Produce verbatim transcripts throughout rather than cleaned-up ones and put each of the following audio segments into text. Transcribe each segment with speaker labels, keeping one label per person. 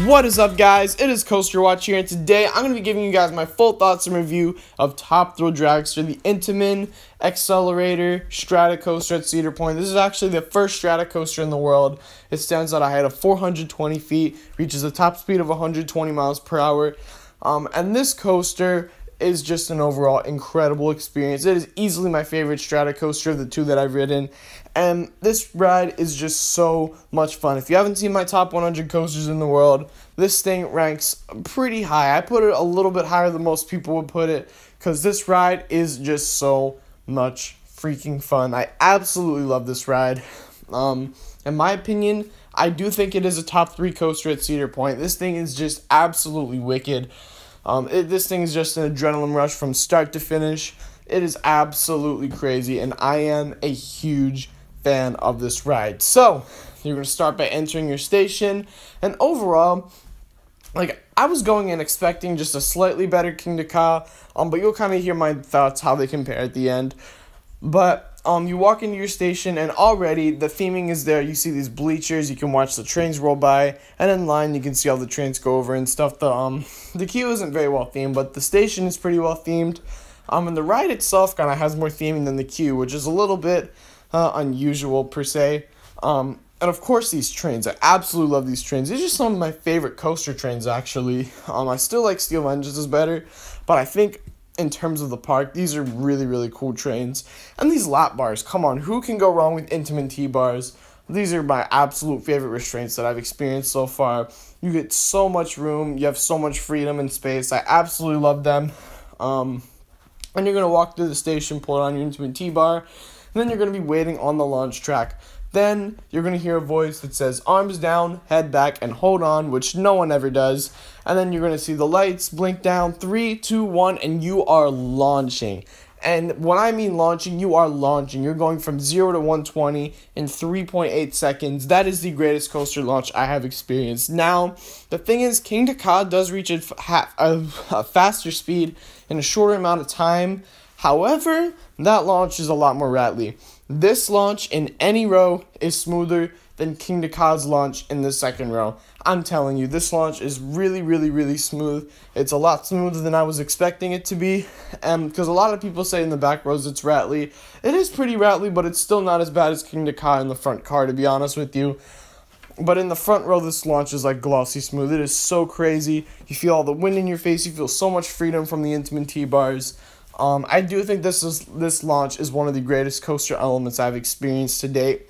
Speaker 1: What is up, guys? It is Coaster Watch here, and today I'm going to be giving you guys my full thoughts and review of Top Thrill Dragster, the Intamin Accelerator Strata Coaster at Cedar Point. This is actually the first Strata Coaster in the world. It stands at a height of four hundred twenty feet, reaches a top speed of one hundred twenty miles per hour, um, and this coaster is just an overall incredible experience. It is easily my favorite Strata coaster of the two that I've ridden, and this ride is just so much fun. If you haven't seen my top one hundred coasters in the world, this thing ranks pretty high. I put it a little bit higher than most people would put it, because this ride is just so much freaking fun. I absolutely love this ride. Um, in my opinion, I do think it is a top three coaster at Cedar Point. This thing is just absolutely wicked. Um, it, this thing is just an adrenaline rush from start to finish. It is absolutely crazy, and I am a huge fan of this ride. So, you're going to start by entering your station, and overall, like, I was going in expecting just a slightly better Kingda Ka, um, but you'll kind of hear my thoughts, how they compare at the end. But, um, you walk into your station, and already the theming is there. You see these bleachers, you can watch the trains roll by, and in line you can see all the trains go over and stuff. The, um, the queue isn't very well themed, but the station is pretty well themed. Um, and the ride itself kind of has more theming than the queue, which is a little bit uh, unusual per se. Um, and of course these trains, I absolutely love these trains. These are some of my favorite coaster trains, actually. Um, I still like Steel Engines better, but I think in terms of the park, these are really, really cool trains. And these lap bars, come on, who can go wrong with Intamin T-bars? These are my absolute favorite restraints that I've experienced so far. You get so much room, you have so much freedom and space. I absolutely love them. Um, and you're going to walk through the station, pull on your Intamin T-bar, and then you're going to be waiting on the launch track. Then you're going to hear a voice that says, arms down, head back, and hold on, which no one ever does. And then you're going to see the lights blink down, three, two, one, and you are launching. And when I mean launching, you are launching. You're going from zero to one twenty in three point eight seconds. That is the greatest coaster launch I have experienced. Now, the thing is, Kingda Ka does reach a, a, a faster speed in a shorter amount of time. However, that launch is a lot more rattly. This launch in any row is smoother than Kingda Ka's launch in the second row. I'm telling you, this launch is really, really, really smooth. It's a lot smoother than I was expecting it to be. And because a lot of people say in the back rows it's rattly. It is pretty rattly, but it's still not as bad as Kingda Ka in the front car, to be honest with you. But in the front row, this launch is like glossy smooth. It is so crazy. You feel all the wind in your face. You feel so much freedom from the Intamin T-bars. Um, I do think this is this launch is one of the greatest coaster elements I've experienced to date.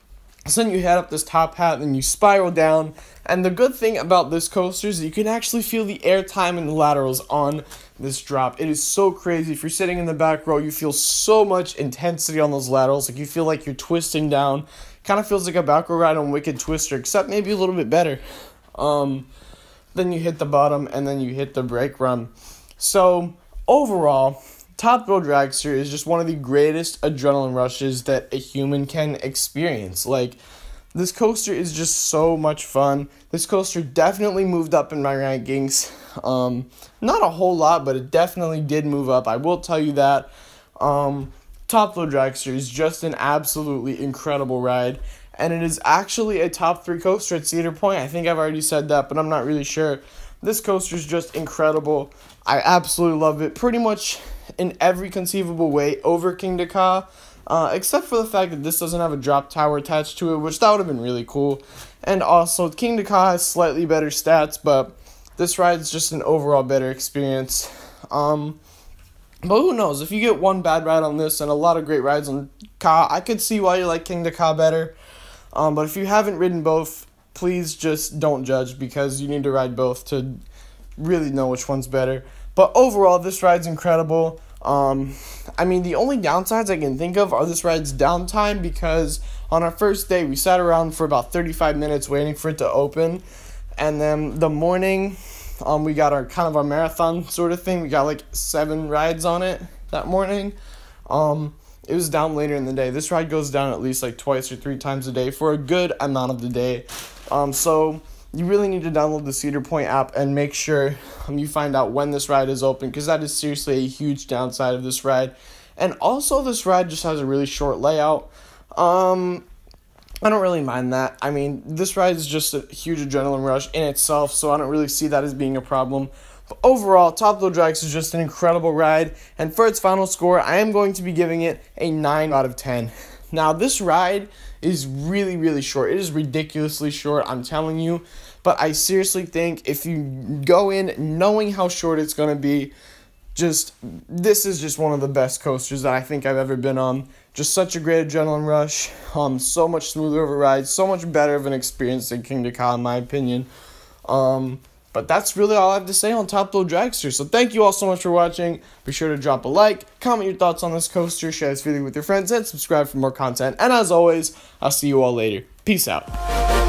Speaker 1: So then you head up this top hat, and you spiral down. And the good thing about this coaster is you can actually feel the air time and the laterals on this drop. It is so crazy. If you're sitting in the back row, you feel so much intensity on those laterals. Like, you feel like you're twisting down. Kind of feels like a back row ride on Wicked Twister, except maybe a little bit better. Um, then you hit the bottom, and then you hit the brake run. So overall, Top Thrill Dragster is just one of the greatest adrenaline rushes that a human can experience. Like, this coaster is just so much fun. This coaster definitely moved up in my rankings. Um, not a whole lot, but it definitely did move up. I will tell you that. Um, Top Thrill Dragster is just an absolutely incredible ride. And it is actually a top three coaster at Cedar Point. I think I've already said that, but I'm not really sure. This coaster is just incredible. I absolutely love it. Pretty much in every conceivable way over Kingda Ka, uh, except for the fact that this doesn't have a drop tower attached to it, which that would have been really cool. And also, Kingda Ka has slightly better stats, but this ride is just an overall better experience. Um, but who knows? If you get one bad ride on this and a lot of great rides on Ka, I could see why you like Kingda Ka better. Um, but if you haven't ridden both, please just don't judge, because you need to ride both to really know which one's better. But overall, this ride's incredible. Um, I mean, the only downsides I can think of are this ride's downtime, because on our first day, we sat around for about thirty-five minutes waiting for it to open. And then the morning, um, we got our kind of our marathon sort of thing. We got like seven rides on it that morning. Um, it was down later in the day. This ride goes down at least like twice or three times a day for a good amount of the day. Um, so you really need to download the Cedar Point app and make sure um, you find out when this ride is open, because that is seriously a huge downside of this ride. And also, this ride just has a really short layout. Um, I don't really mind that. I mean, this ride is just a huge adrenaline rush in itself, so I don't really see that as being a problem. But overall, Top Thrill Dragster is just an incredible ride, and for its final score, I am going to be giving it a nine out of ten. Now, this ride is really, really short. It is ridiculously short, I'm telling you, but I seriously think if you go in knowing how short it's going to be, just, this is just one of the best coasters that I think I've ever been on. Just such a great adrenaline rush, um, so much smoother of a ride, so much better of an experience than Kingda Ka, in my opinion. Um, but that's really all I have to say on Top Thrill Dragster. So thank you all so much for watching. Be sure to drop a like, comment your thoughts on this coaster, share this video with your friends, and subscribe for more content. And as always, I'll see you all later. Peace out.